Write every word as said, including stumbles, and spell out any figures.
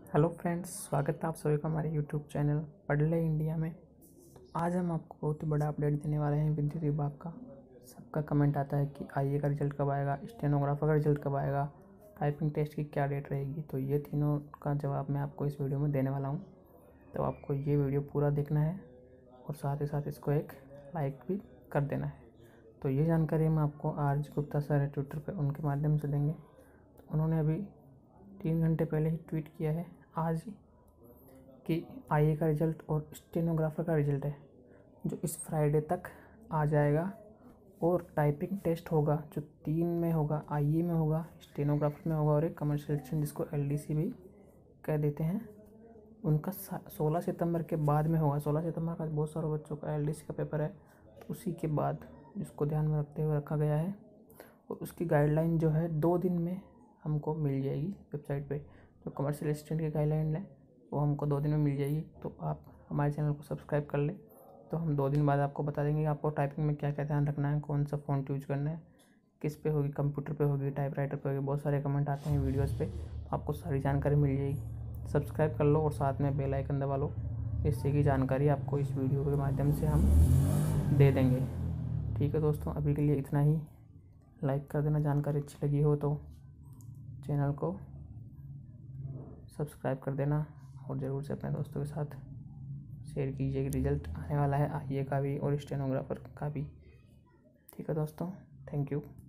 Hello friends, स्वागत है आप सभी का हमारे यूट्यूब चैनल पढ़ ले इंडिया में। तो आज हम आपको बहुत ही बड़ा अपडेट देने वाले हैं विद्युत विभाग का। सबका कमेंट आता है कि आईए का रिजल्ट कब आएगा, स्टेनोग्राफर का रिजल्ट कब आएगा, टाइपिंग टेस्ट की क्या डेट रहेगी। तो ये तीनों का जवाब मैं आपको इस वीडियो में देने वाला हूँ। तो आपको ये वीडियो पूरा देखना है और साथ ही साथ इसको एक लाइक भी कर देना है। तो ये जानकारी हम आपको आर जी गुप्ता सर है ट्विटर पर, उनके माध्यम से देंगे। तो उन्होंने अभी तीन घंटे पहले ही ट्वीट किया है आज कि आईए का रिज़ल्ट और स्टेनोग्राफर का रिज़ल्ट है जो इस फ्राइडे तक आ जाएगा। और टाइपिंग टेस्ट होगा जो तीन में होगा, आईए में होगा, स्टेनोग्राफर में होगा और एक कमर्शियल सेक्शन जिसको एलडीसी भी कह देते हैं, उनका सोलह सितंबर के बाद में होगा। सोलह सितंबर का बहुत सारे बच्चों का एलडीसी का पेपर है, तो उसी के बाद जिसको ध्यान में रखते हुए रखा गया है। और उसकी गाइडलाइन जो है दो दिन में हमको मिल जाएगी वेबसाइट पे। जो कमर्शियल असिस्टेंट की गाइडलाइन है वो हमको दो दिन में मिल जाएगी। तो आप हमारे चैनल को सब्सक्राइब कर लें, तो हम दो दिन बाद आपको बता देंगे कि आपको टाइपिंग में क्या क्या ध्यान रखना है, कौन सा फ़ॉन्ट यूज करना है, किस पे होगी, कंप्यूटर पे होगी, टाइपराइटर पे होगी। बहुत सारे कमेंट आते हैं वीडियोज़ पे, तो आपको सारी जानकारी मिल जाएगी। सब्सक्राइब कर लो और साथ में बेल आइकन दबा लो, इससे की जानकारी आपको इस वीडियो के माध्यम से हम दे देंगे। ठीक है दोस्तों, अभी के लिए इतना ही। लाइक कर देना, जानकारी अच्छी लगी हो तो चैनल को सब्सक्राइब कर देना और ज़रूर से अपने दोस्तों के साथ शेयर कीजिए कि रिज़ल्ट आने वाला है आईए का भी और स्टेनोग्राफर का भी। ठीक है दोस्तों, थैंक यू।